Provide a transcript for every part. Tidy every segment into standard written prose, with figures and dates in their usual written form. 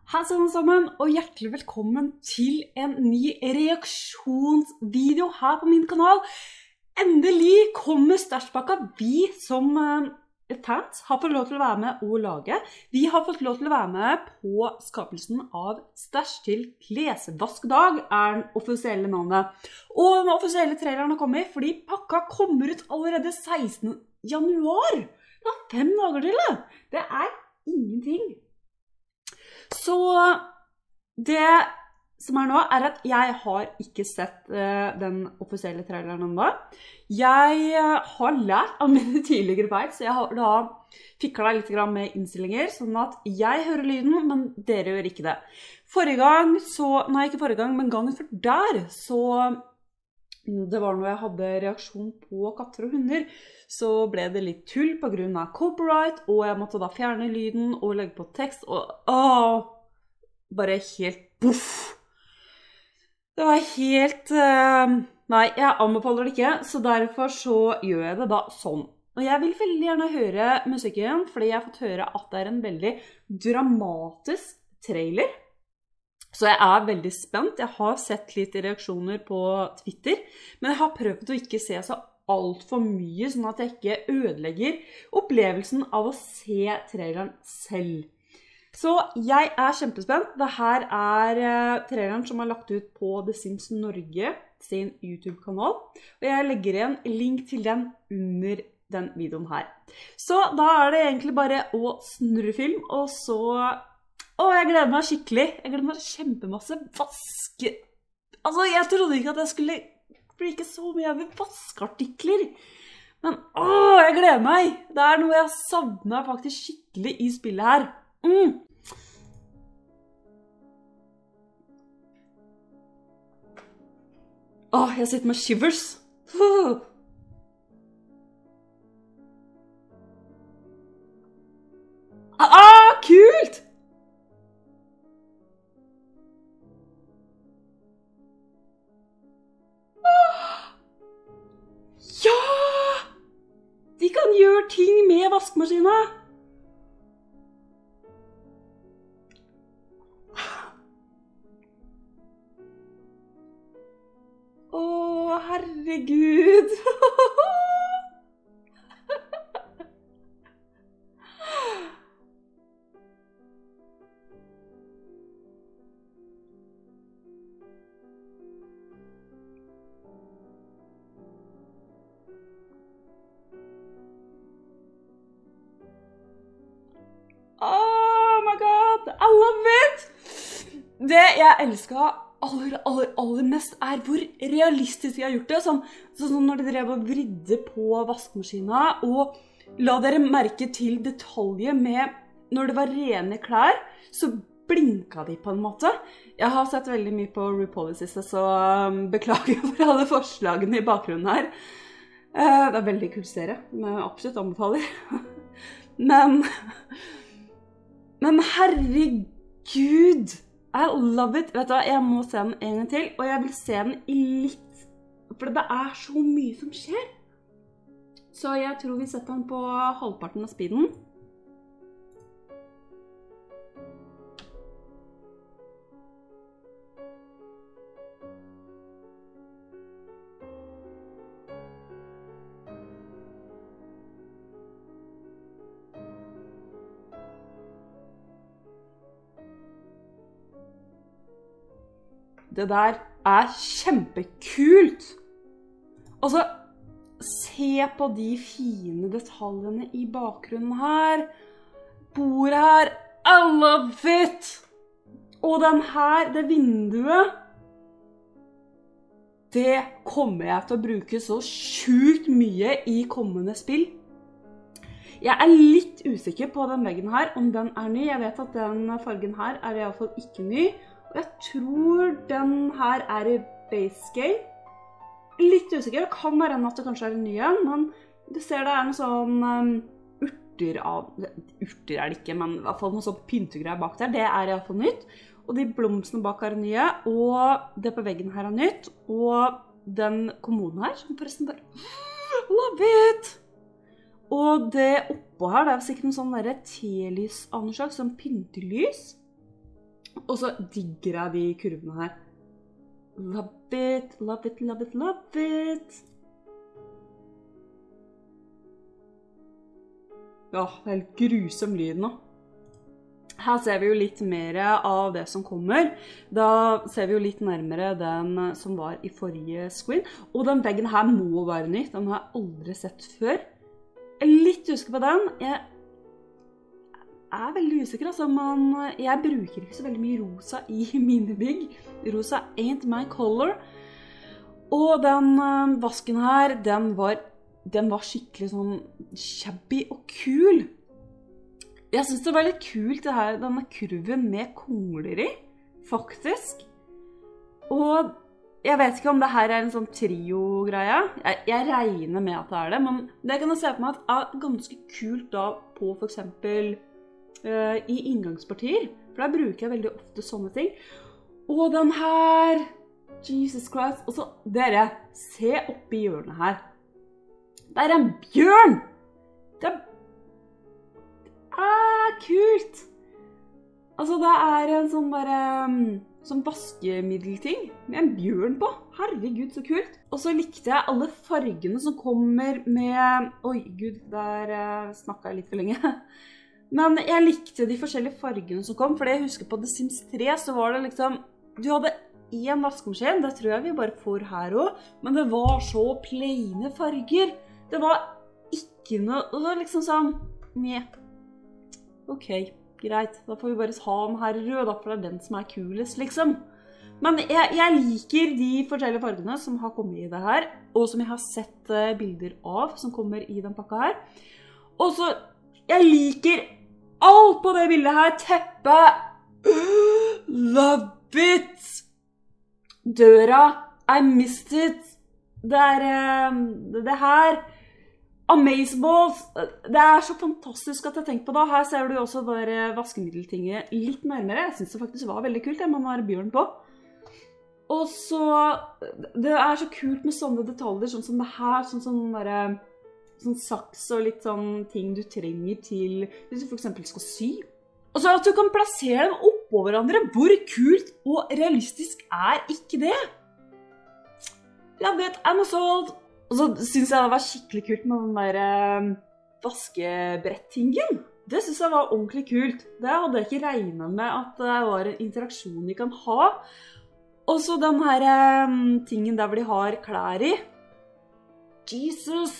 Hei sammen, og hjertelig velkommen til en ny reaksjonsvideo her på min kanal. Endelig kommer Stæsjpakka vi som fans har fått lov til å være med å lage. Vi har fått lov til å være med på skapelsen av Stæsj til klesvaskdag, er den offisielle navnet. Og den offisielle traileren har kommet, fordi pakka kommer ut allerede 16. januar. Det er 5 dager til det. Det er ingenting. Så det som er nå er at jeg har ikke sett den offisielle traileren ennå. Jeg har lært av mine tidligere feil, så jeg har da fiklet litt med innstillinger, sånn at jeg hører lyden, men dere gjør ikke det. Forrige gang, ikke forrige gang, men gangen før der, så det var når jeg hadde reaksjon på katter og hunder, så ble det litt tull på grunn av copyright, og jeg måtte da fjerne lyden og legge på tekst, og bare helt buff. Det var helt, nei, jeg anbefaler det ikke, så derfor så gjør jeg det da sånn. Og jeg vil veldig gjerne høre musikken, fordi jeg har fått høre at det er en veldig dramatisk trailer. Så jeg er veldig spent. Jeg har sett litt reaksjoner på Twitter, men jeg har prøvd å ikke se så alt for mye, sånn at jeg ikke ødelegger opplevelsen av å se traileren selv. Så jeg er kjempespent. Dette er traileren som er lagt ut på The Sims Norge sin YouTube-kanal, og jeg legger igjen link til den under den videoen her. Så da er det egentlig bare å snurre film, og så... jeg gleder meg skikkelig. Jeg gleder meg kjempemasse. Vaske... Altså, jeg trodde ikke at jeg skulle bli ikke så mye av vaskeartikler. Men, jeg gleder meg. Det er noe jeg savner faktisk skikkelig i spillet her. Jeg sitter med shivers. Kult! Ja! De kan gjøre ting med vaskemaskinen. Herregud! Oh my god, I love it! Det jeg elsket aller mest er hvor realistisk jeg har gjort det. Sånn når dere drev og vridde på vaskemaskinen, og la dere merke til detaljer med når det var rene klær, så blinket de på en måte. Jeg har sett veldig mye på RuPaul i siste, så beklager for alle forslagene i bakgrunnen her. Det er veldig kult serie, men absolutt anbefaler. Men herregud! I love it. Vet du hva, jeg må se den en gang til, og jeg vil se den i litt, for det er så mye som skjer. Så jeg tror vi setter den på halvparten av speeden. Det der er kjempekult. Altså, se på de fine detaljene i bakgrunnen her. Bordet her, I love it! Og den her, det vinduet, det kommer jeg til å bruke så sjukt mye i kommende spill. Jeg er litt usikker på den veggen her, om den er ny. Jeg vet at den fargen her er i alle fall ikke ny. Og jeg tror den her er i base scale. Litt usikker, det kan være at det kanskje er en ny en, men du ser det er noe sånn urter er det ikke, men i hvert fall noe sånn pyntegreier bak der. Det er i hvert fall nytt. Og de blomstene bak er nye, og det på veggen her er nytt. Og den kommoden her, som forresten bare... Love it! Og det oppå her, det er sikkert en sånn telys av noe slags, sånn pyntelys. Og så digger jeg de kurvene her. Love it, love it, love it, love it. Ja, det er helt grusom lyd nå. Her ser vi jo litt mer av det som kommer. Da ser vi jo litt nærmere den som var i forrige screen. Og den veggen her må være nytt. Den har jeg aldri sett før. Jeg er litt usikker på den. Jeg er veldig usikker, altså, men jeg bruker ikke så veldig mye rosa i mine bygg. Rosa ain't my color. Og den vasken her, den var skikkelig sånn shabby og kul. Jeg synes det var litt kult det her, denne kurven med kongler i, faktisk. Og jeg vet ikke om det her er en sånn trio-greie. Jeg regner med at det er det, men det kan jeg se på meg at er ganske kult da på for eksempel i inngangspartier, for der bruker jeg veldig ofte sånne ting. Og den her, Jesus Christ, og så dere, se oppe i hjørnet her. Det er en bjørn! Det er kult! Altså det er en sånn bare, sånn vaskemiddelting med en bjørn på. Herregud, så kult! Og så likte jeg alle fargene som kommer med, oi gud, der snakket jeg litt for lenge. Men jeg likte de forskjellige fargene som kom, for jeg husker på The Sims 3 så var det liksom, du hadde en vaskemaskin, det tror jeg vi bare får her også, men det var så plaine farger. Det var ikke noe, det var liksom sånn, nei, ok, greit, da får vi bare ha den her rød, da, for det er den som er kulest, liksom. Men jeg liker de forskjellige fargene som har kommet i det her, og som jeg har sett bilder av, som kommer i den pakka her. Og så, jeg liker alt på det bildet her, teppet, love it, døra, I missed it, det her, amazeballs, det er så fantastisk at jeg tenker på det. Her ser du også det vaskemiddeltinget litt nærmere, jeg synes det faktisk var veldig kult, man har bjørn på. Og så, det er så kult med sånne detaljer, sånn som det her, sånn saks og litt sånn ting du trenger til, hvis du for eksempel skal sy. Og så at du kan plassere dem oppå hverandre, hvor kult og realistisk er ikke det? Love it, I'm sold! Og så synes jeg det var skikkelig kult med den der vaskebrettingen. Det synes jeg var ordentlig kult. Det hadde jeg ikke regnet med at det var en interaksjon de kan ha. Og så den her tingen der hvor de har klær i. Jesus!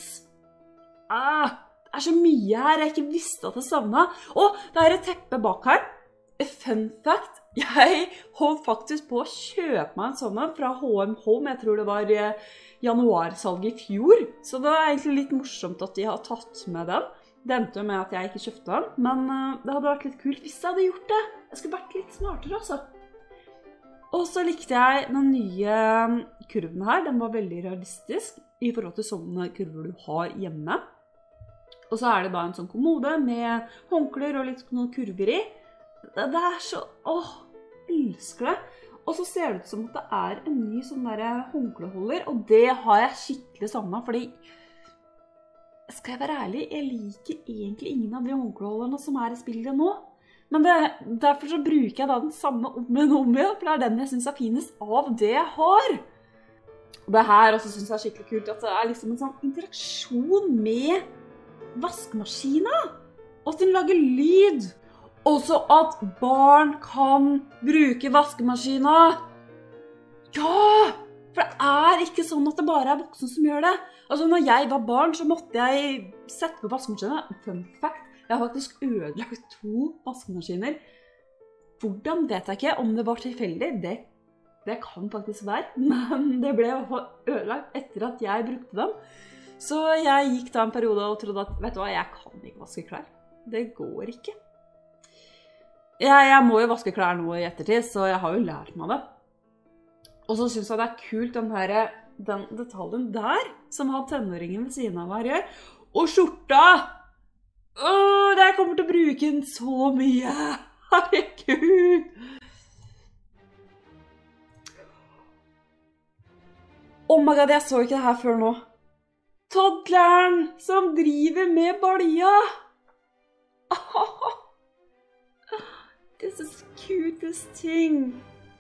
Det er så mye her jeg ikke visste at jeg savnet. Og det er et teppe bak her. Fun fact, jeg holdt faktisk på å kjøpe meg en sånn fra H&M Home. Jeg tror det var januarsalget i fjor. Så det er egentlig litt morsomt at de har tatt med den. Det endte med at jeg ikke kjøpte den, men det hadde vært litt kult hvis jeg hadde gjort det. Jeg skulle vært litt smartere, altså. Og så likte jeg den nye kurven her. Den var veldig realistisk i forhold til sånne kurver du har hjemme. Og så er det da en sånn kommode med håndklær og litt noen kurver i. Det er så, jeg elsker det. Og så ser det ut som at det er en ny sånn der håndkleholder, og det har jeg skikkelig savnet, fordi, skal jeg være ærlig, jeg liker egentlig ingen av de håndkleholderne som er i spillet nå. Men derfor så bruker jeg da den samme om igjen, for det er den jeg synes er finest av det jeg har. Og det her også synes jeg er skikkelig kult, at det er liksom en sånn interaksjon med vaskemaskina, og at den lager lyd. Også at barn kan bruke vaskemaskina. Ja, for det er ikke sånn at det bare er voksne som gjør det. Altså når jeg var barn så måtte jeg sette på vaskemaskina. Fun fact, jeg har faktisk ødelagt 2 vaskemaskiner. Hvordan vet jeg ikke, om det var tilfeldig, det kan faktisk være. Men det ble ødelagt etter at jeg brukte dem. Så jeg gikk da en periode og trodde at, vet du hva, jeg kan ikke vaske klær. Det går ikke. Jeg må jo vaske klær nå i ettertid, så jeg har jo lært meg det. Og så synes jeg det er kult den detaljen der, som har tenåringen ved siden av her gjør. Og skjorta! Jeg kommer til å bruke den så mye! Herregud! Oh my god, jeg så ikke det her før nå. Toddleren som driver med balja! This is cutest ting.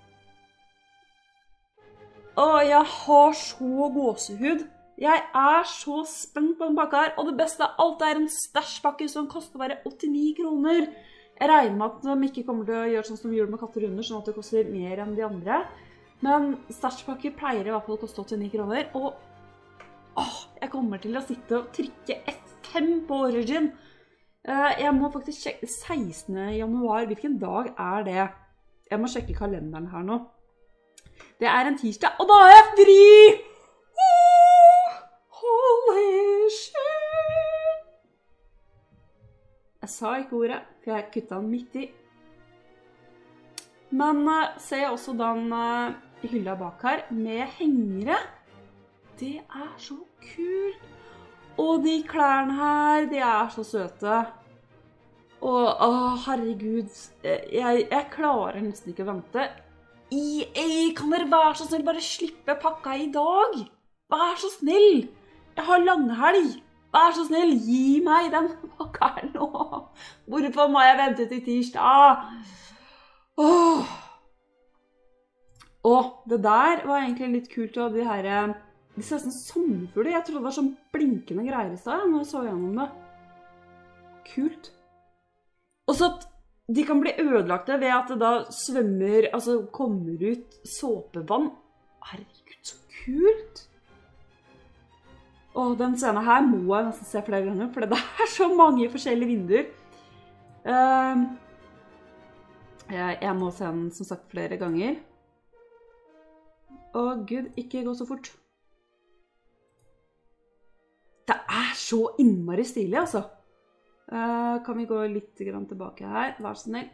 Jeg har så gåsehud. Jeg er så spent på den pakka her, og det beste av alt er en stashpakke som koster bare 89 kroner. Jeg regner med at de ikke kommer til å gjøre sånn som de gjorde med katter under, sånn at det koster mer enn de andre. Men stashpakker pleier i hvert fall å koste 89 kroner, og jeg kommer til å sitte og trykke F5 på Origin. Jeg må faktisk sjekke 16. januar, hvilken dag er det? Jeg må sjekke kalenderen her nå. Det er en tirsdag, og da er jeg fri! Holy shit! Jeg sa ikke ordet, for jeg kuttet den midt i. Men ser jeg også den hylla bak her med hengere. Det er så kult! Og de klærne her, de er så søte. Og herregud, jeg klarer nesten ikke å vente. Kan dere være så snill bare slippe pakka i dag? Vær så snill! Jeg har langhelg. Vær så snill, gi meg den pakka her nå. Hvorfor må jeg vente til tirsdag? Det der var egentlig litt kult, og de ser sånn sommerfugler. Jeg trodde det var sånn blinkende greier i sted, når jeg så gjennom det. Kult. Og så at de kan bli ødelagte ved at det da svømmer, altså kommer ut såpevann. Herregud, så kult! Og den scenen her må jeg nesten se flere ganger, for det er så mange forskjellige vinduer. Jeg må se den som sagt flere ganger. Gud, ikke gå så fort. Det er så innmari stilig, altså. Kan vi gå litt tilbake her? Vær så snill.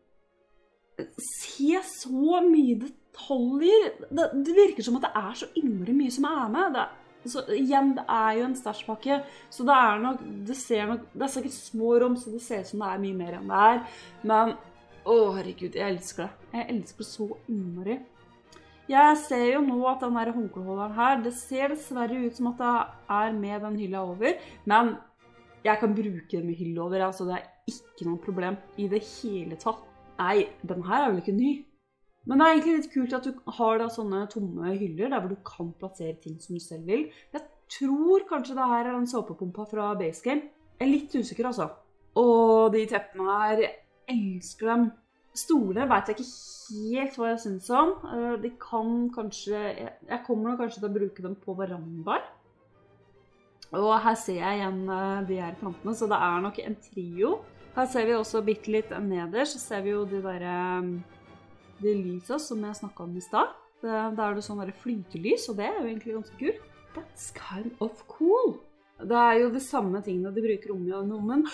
Se så mye detaljer. Det virker som at det er så innmari mye som er med. Igjen, det er jo en stashpakke, så det er sikkert små rom, så det ser ut som det er mye mer enn det er. Men, herregud, jeg elsker det. Jeg elsker det så innmari. Jeg ser jo nå at den der håndkleholderen her, det ser dessverre ut som at det er med den hylla over, men jeg kan bruke den med hylla over, altså det er ikke noe problem i det hele tatt. Nei, den her er vel ikke ny. Men det er egentlig litt kult at du har da sånne tomme hyller, der hvor du kan plassere ting som du selv vil. Jeg tror kanskje det her er en såpepumpa fra Basecamp. Jeg er litt usikker altså. Og de teppene her, jeg elsker dem. Stoler vet jeg ikke helt hva jeg synes om. De kan kanskje, jeg kommer nok kanskje til å bruke dem på verandaer. Og her ser jeg igjen de her plantene, så det er nok en trio. Her ser vi også bitte litt nederst, så ser vi jo de lysa som jeg snakket om i stad. Da er det sånn flytelys, og det er jo egentlig ganske kult. That's kind of cool. Det er jo de samme tingene de bruker om igjen og om igjen.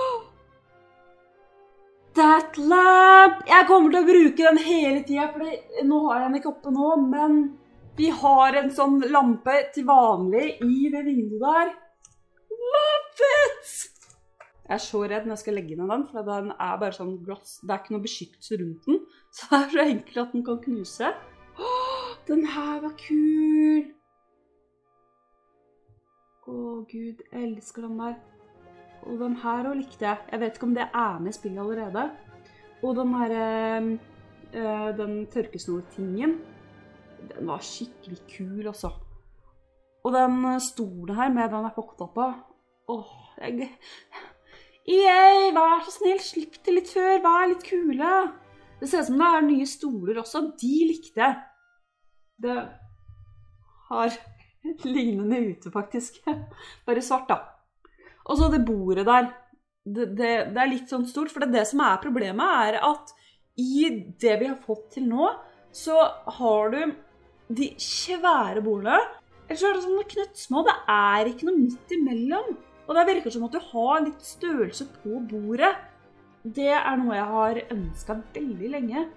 That lamp! Jeg kommer til å bruke den hele tiden, for nå har jeg den ikke oppe nå, men vi har en sånn lampe til vanlig i det vinduet der. Love it! Jeg er så redd når jeg skal legge ned den, for den er bare sånn glass. Det er ikke noe beskyttelse rundt den, så det er så enkelt at den kan knuse. Den her var kul! Gud, jeg elsker den der. Og den her også likte jeg. Jeg vet ikke om det er med i spillet allerede. Og den her, den tørkesnor-tingen, den var skikkelig kul altså. Og den stolen her med den pakket opp av. Vær så snill, slipp det litt før, vær litt kule. Det ser ut som det er nye stoler også, de likte jeg. Det har lignende ute faktisk, bare svart da. Og så det bordet der, det er litt sånn stort, for det som er problemet er at i det vi har fått til nå, så har du de svære bordene, eller så er det sånne knøttsmå, det er ikke noe midt imellom. Og det virker som at du har litt størrelse på bordet. Det er noe jeg har ønsket veldig lenge.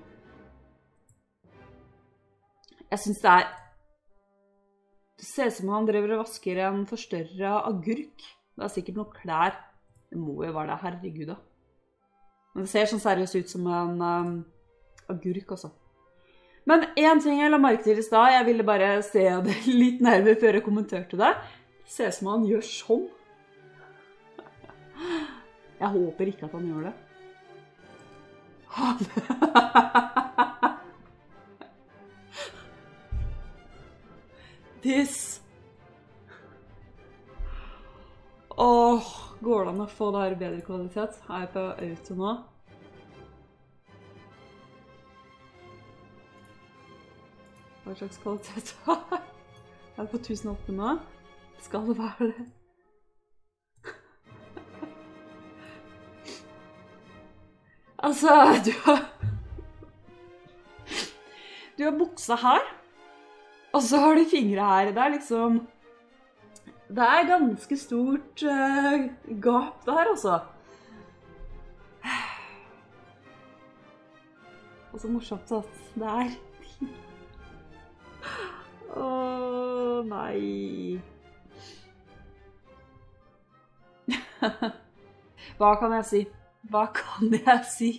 Jeg synes det ser ut som han driver og vasker en forstørret agurk. Det er sikkert noen klær. Det må jo være det, herregud da. Men det ser sånn seriøst ut som en agurk også. Men en ting jeg la merke til i sted, jeg ville bare se det litt nærmere før jeg kommenterte det. Det ser ut som han gjør sånn. Jeg håper ikke at han gjør det. This. Åh, går det an å få det her bedre kvalitet? Er jeg på auto nå? Hva slags kvalitet har jeg? Er det på 1080 nå? Skal det være det? Altså, du har buksa her, og så har du fingre her. Det er liksom... Det er ganske stort gap der, altså. Og så morsomt at det er... Åh, nei. Hva kan jeg si? Hva kan jeg si?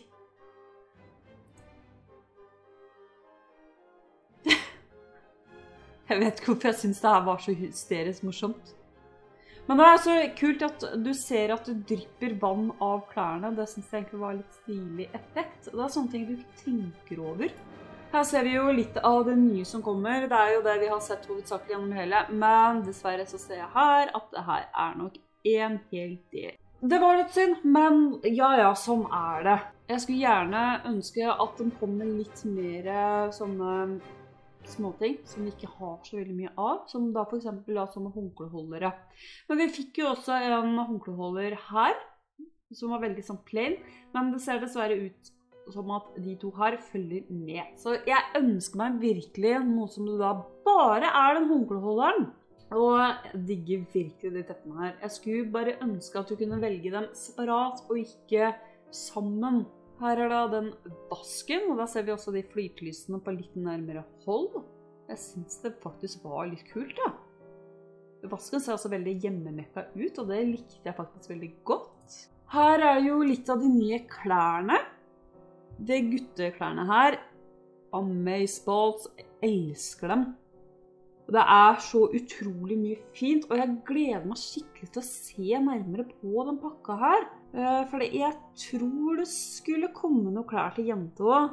Jeg vet ikke hvorfor jeg synes det her var så hysterisk morsomt. Men det er så kult at du ser at det drypper vann av klærne. Det synes jeg egentlig var litt stilig effekt. Det er sånne ting du ikke tenker over. Her ser vi jo litt av det nye som kommer. Det er jo det vi har sett hovedsakelig gjennom hele. Men dessverre så ser jeg her at det her er nok en hel del. Det var litt synd, men ja, sånn er det. Jeg skulle gjerne ønske at den kom med litt mer sånne småting som vi ikke har så veldig mye av, som da for eksempel sånne håndkleholdere. Men vi fikk jo også en håndkleholder her, som var veldig sånn plain, men det ser dessverre ut som at de to her følger med. Så jeg ønsker meg virkelig noe som det da bare er den håndkleholderen. Og jeg digger virkelig de teppene her. Jeg skulle bare ønske at du kunne velge dem separat og ikke sammen. Her er da den vasken, og da ser vi også de flytelysene på litt nærmere hold. Jeg synes det faktisk var litt kult, da. Vasken ser også veldig hjemmemekka ut, og det likte jeg faktisk veldig godt. Her er jo litt av de nye klærne. De gutteklærne her, Amazeballs, jeg elsker dem. Det er så utrolig mye fint, og jeg gleder meg skikkelig til å se nærmere på den pakka her. For jeg tror det skulle komme noe klær til jente også.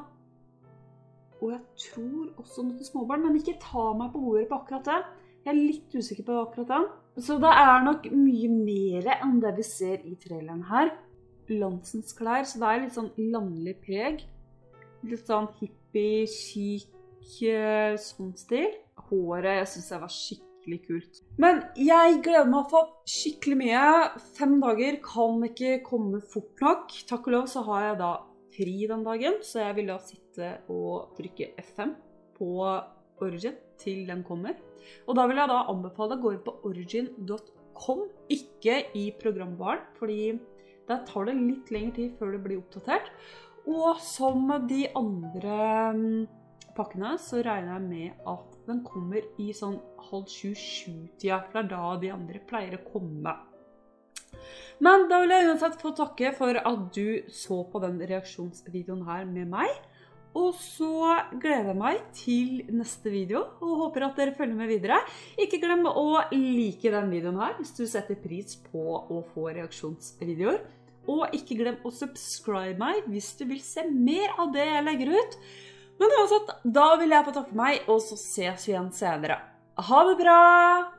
Og jeg tror også noe til småbarn, men ikke ta meg på ordet på akkurat det. Jeg er litt usikker på akkurat den. Så det er nok mye mer enn det vi ser i traileren her. Landsens klær, så det er litt sånn landlig preg. Litt sånn hippie, chic, sånn stil. Håret, jeg synes det var skikkelig kult. Men jeg gleder meg for skikkelig mye. 5 dager kan ikke komme fort nok. Takk og lov så har jeg da fri den dagen, så jeg vil da sitte og trykke F5 på Origin til den kommer. Og da vil jeg da anbefale å gå inn på origin.com, ikke i programbaren, fordi der tar det litt lengre tid før det blir oppdatert. Og som de andre pakkene så regner jeg med at den kommer i sånn 6:30-7-tida, for det er da de andre pleier å komme. Men da vil jeg uansett få takke for at du så på den reaksjonsvideoen her med meg. Og så gleder jeg meg til neste video, og håper at dere følger med videre. Ikke glem å like den videoen her, hvis du setter pris på å få reaksjonsvideoer. Og ikke glem å subscribe meg hvis du vil se mer av det jeg legger ut. Men uansett, da vil jeg få takke meg, og så ses vi igjen senere. Ha det bra!